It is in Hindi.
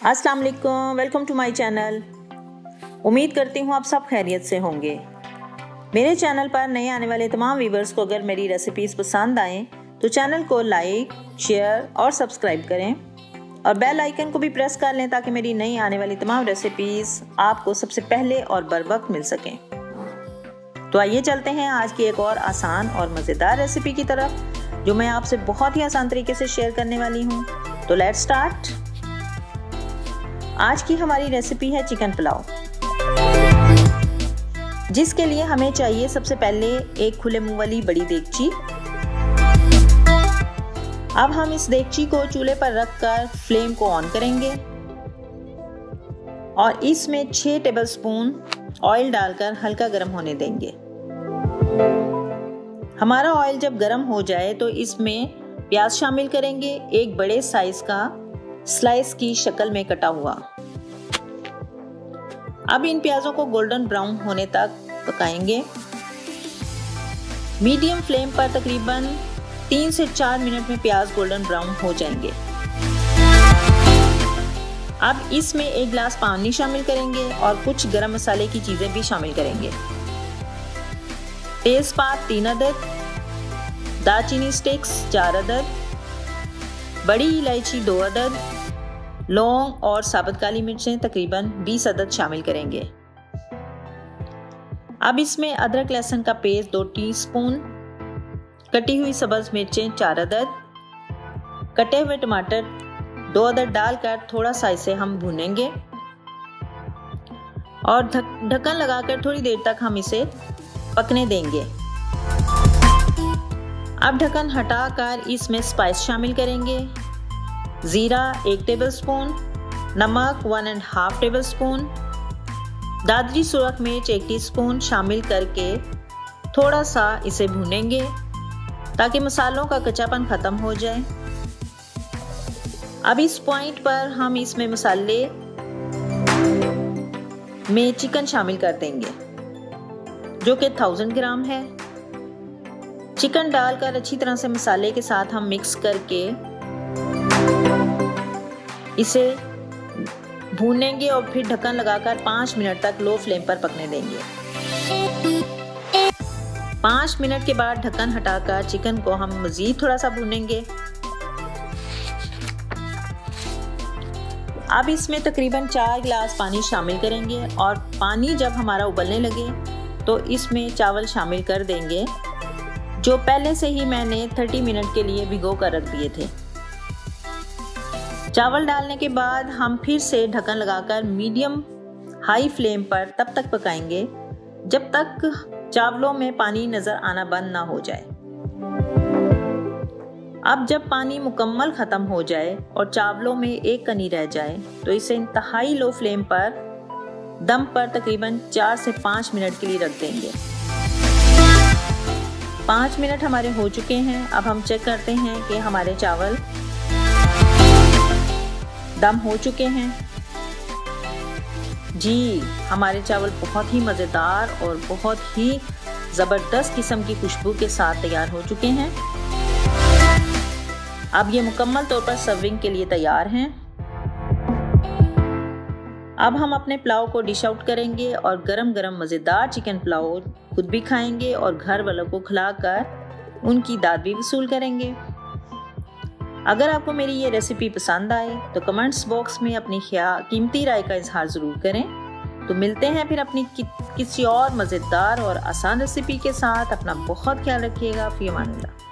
अस्सलाम वालेकुम, वेलकम टू माय चैनल। उम्मीद करती हूँ आप सब खैरियत से होंगे। मेरे चैनल पर नए आने वाले तमाम व्यूवर्स को अगर मेरी रेसिपीज़ पसंद आएँ तो चैनल को लाइक, शेयर और सब्सक्राइब करें और बेल आइकन को भी प्रेस कर लें ताकि मेरी नई आने वाली तमाम रेसिपीज़ आपको सबसे पहले और बर वक्त मिल सकें। तो आइए चलते हैं आज की एक और आसान और मज़ेदार रेसिपी की तरफ जो मैं आपसे बहुत ही आसान तरीके से शेयर करने वाली हूँ। तो लेट्स स्टार्ट। आज की हमारी रेसिपी है चिकन पुलाव, जिसके लिए हमें चाहिए सबसे पहले एक खुले मुंह वाली बड़ी देगची। अब हम इस देगची को चूल्हे पर रखकर फ्लेम को ऑन करेंगे और इसमें 6 टेबलस्पून ऑयल डालकर हल्का गर्म होने देंगे। हमारा ऑयल जब गर्म हो जाए तो इसमें प्याज शामिल करेंगे, एक बड़े साइज का स्लाइस की शक्ल में कटा हुआ। अब इन प्याजों को गोल्डन ब्राउन होने तक पकाएंगे। मीडियम फ्लेम पर तकरीबन 3 से 4 मिनट में प्याज गोल्डन ब्राउन हो जाएंगे। अब इसमें 1 गिलास पानी शामिल करेंगे और कुछ गरम मसाले की चीजें भी शामिल करेंगे। तेजपात 3 अदद, दालचीनी स्टिक्स 4 अदद, बड़ी इलायची 2 अदद, लौंग और साबुत काली मिर्चें तकरीबन 20 अदद शामिल करेंगे। अब इसमें अदरक लहसुन का पेस्ट 2 टीस्पून, कटी हुई सब्ज मिर्चें 4 अदद, कटे हुए टमाटर 2 अदद डालकर थोड़ा सा इसे हम भूनेंगे और ढक्कन लगाकर थोड़ी देर तक हम इसे पकने देंगे। अब ढक्कन हटाकर इसमें स्पाइस शामिल करेंगे। जीरा 1 टेबलस्पून, नमक 1.5 टेबलस्पून, दादरी सुरख मिर्च 1 टीस्पून शामिल करके थोड़ा सा इसे भूनेंगे ताकि मसालों का कच्चापन खत्म हो जाए। अब इस पॉइंट पर हम इसमें मसाले में चिकन शामिल कर देंगे जो कि 1000 ग्राम है। चिकन डालकर अच्छी तरह से मसाले के साथ हम मिक्स करके इसे भूनेंगे और फिर ढक्कन लगाकर 5 मिनट तक लो फ्लेम पर पकने देंगे। 5 मिनट के बाद ढक्कन हटाकर चिकन को हम मजीद थोड़ा सा भूनेंगे। अब इसमें तकरीबन 4 गिलास पानी शामिल करेंगे और पानी जब हमारा उबलने लगे तो इसमें चावल शामिल कर देंगे जो पहले से ही मैंने 30 मिनट के लिए भिगो कर रख दिए थे। चावल डालने के बाद हम फिर से ढक्कन लगाकर मीडियम हाई फ्लेम पर तब तक पकाएंगे जब तक चावलों में पानी नजर आना बंद ना हो जाए। अब जब पानी मुकम्मल खत्म हो जाए और चावलों में एक कनी रह जाए तो इसे इंतहाई लो फ्लेम पर दम पर तकरीबन 4 से 5 मिनट के लिए रख देंगे। 5 मिनट हमारे हो चुके हैं। अब हम चेक करते हैं कि हमारे चावल दम हो चुके हैं। जी, हमारे चावल बहुत ही मज़ेदार और बहुत ही ज़बरदस्त किस्म की खुशबू के साथ तैयार हो चुके हैं। अब ये मुकम्मल तौर पर सर्विंग के लिए तैयार हैं। अब हम अपने पुलाव को डिश आउट करेंगे और गरम गरम मज़ेदार चिकन पुलाव खुद भी खाएंगे और घर वालों को खिलाकर उनकी दाद भी वसूल करेंगे। अगर आपको मेरी ये रेसिपी पसंद आए तो कमेंट्स बॉक्स में अपनी कीमती राय का इजहार ज़रूर करें। तो मिलते हैं फिर अपनी किसी और मज़ेदार और आसान रेसिपी के साथ। अपना बहुत ख्याल रखिएगा। फ़ी अमान अल्लाह।